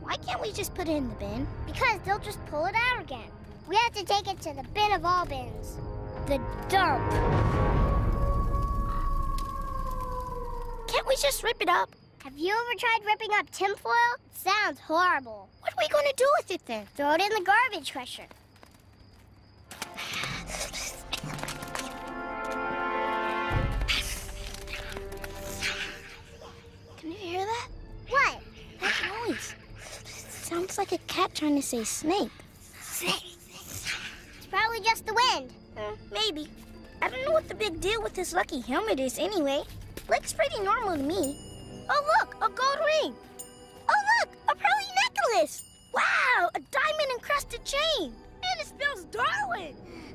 Why can't we just put it in the bin? Because they'll just pull it out again. We have to take it to the bin of all bins. The dump. Can't we just rip it up? Have you ever tried ripping up tinfoil? It sounds horrible. What are we gonna do with it then? Throw it in the garbage crusher. Can you hear that? What? That noise. Sounds like a cat trying to say snake. It's probably just the wind. Maybe. I don't know what the big deal with this lucky helmet is anyway. Looks pretty normal to me. Oh, look, a gold ring. Oh, look, a pearly necklace. Wow, a diamond-encrusted chain. And it spells Darwin.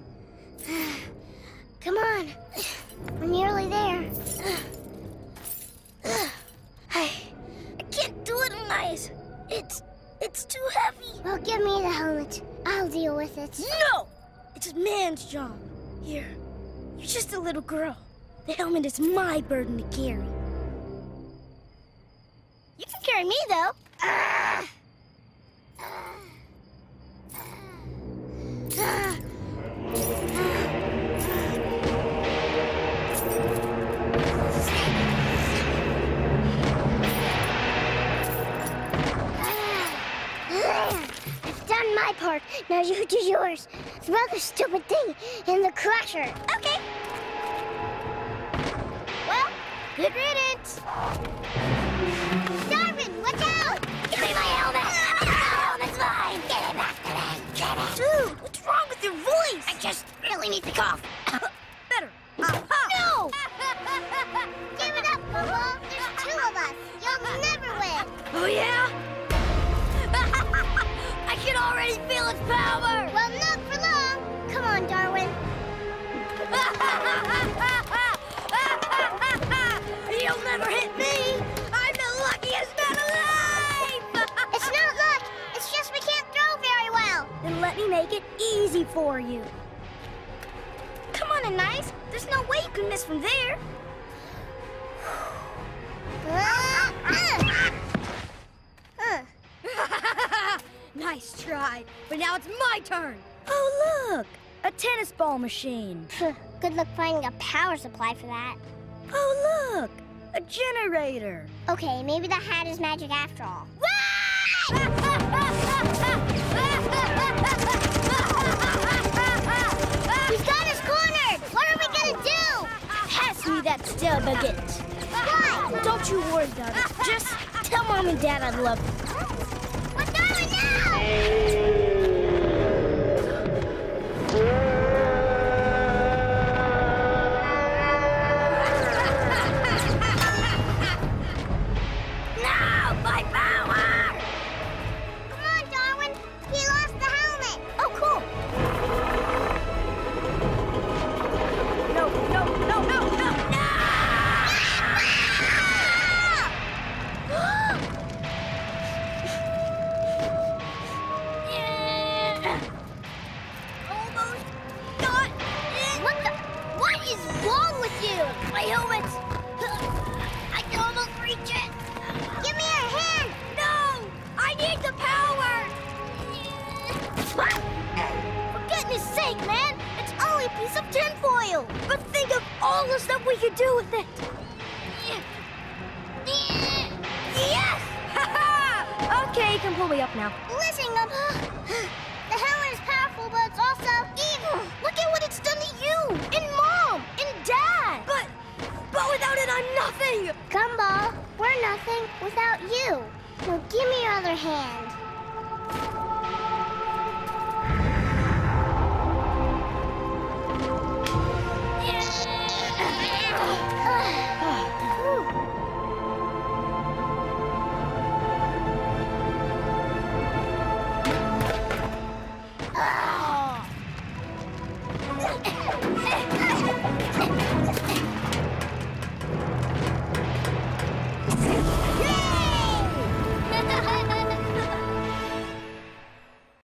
Come on. We're nearly there. I can't do it, Nice. It's too heavy. Well, give me the helmet. I'll deal with it. No! It's a man's job. Here, you're just a little girl. The helmet is my burden to carry. You can carry me, though. I've done my part. Now you do yours. Throw the stupid thing in the crusher. Okay. Well, good riddance. Darwin, watch out! Give me my helmet! My helmet's mine! Get it back to me! Get it! Dude, what's wrong with your voice? I just really need to cough. Better. No! Give it up, Bubble. There's two of us. You'll never win. Oh, yeah? I can already feel its power! Well, not for long. Come on, Darwin. You'll never hit me! I'm the luckiest man alive! It's not luck. It's just we can't throw very well. Then let me make it easy for you. Come on, Nice. There's no way you can miss from there. Nice try, but now it's my turn. Oh, look, a tennis ball machine. Good luck finding a power supply for that. Oh, look, a generator. Okay, maybe the hat is magic after all. He's got us cornered! What are we gonna do? Pass me that stale baguette. What? Don't you worry about it. Just tell Mom and Dad I love you. What's going now? But think of all the stuff we could do with it. Yes! Okay, you can pull me up now. Listen, the helmet is powerful, but it's also evil. Look at what it's done to you, and Mom, and Dad. But without it, I'm nothing. Gumball, we're nothing without you. Now give me your other hand.